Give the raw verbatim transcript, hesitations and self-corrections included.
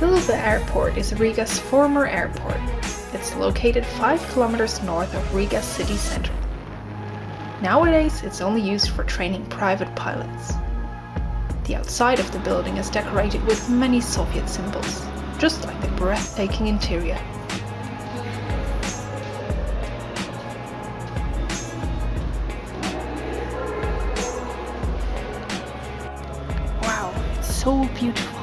Spilve Airport is Riga's former airport. It's located five kilometers north of Riga city centre. Nowadays it's only used for training private pilots. The outside of the building is decorated with many Soviet symbols, just like the breathtaking interior. Wow, it's so beautiful.